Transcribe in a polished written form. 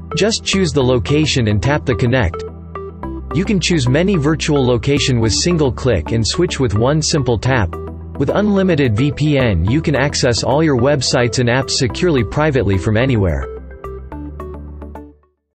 Just choose the location and tap the connect. You can choose many virtual location with single click and switch with one simple tap. With unlimited VPN you can access all your websites and apps securely privately from anywhere.